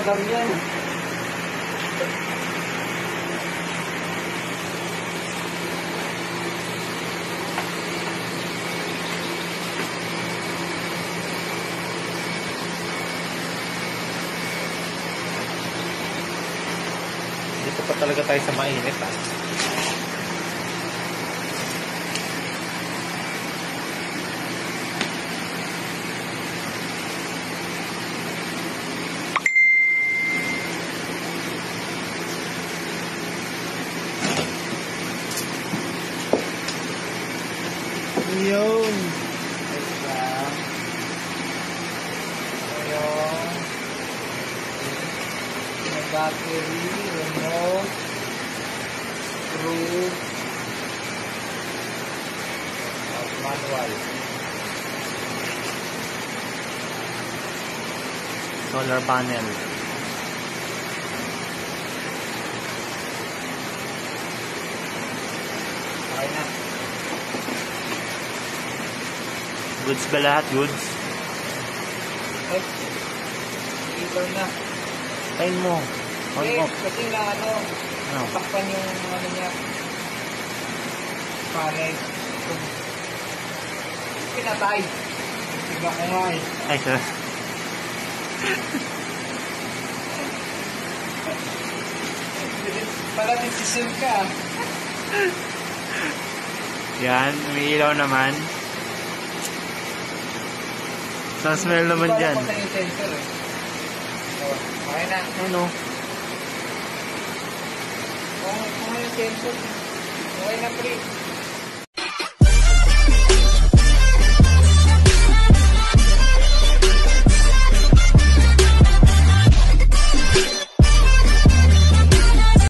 Maandar yan. Dito pa talaga tayo sa mainit ah. Yun. Ayun. Battery, remote, screw, manual. Solar panel. Okay na. Goods ba lahat? Goods? Ay, ilaw na. Tayin mo. On Eh, off. kasi na ano, Ano? takpan yung ano niya. Panel. Pinatay. Tiga ko nga eh. Ay, sir. Para decision ka. Yan, may ilaw naman. Sa smell naman Hindi ko dyan. alam kung saan yung sensor eh. Oh, okay na. Ano? Kung yung sensor. Okay na pre.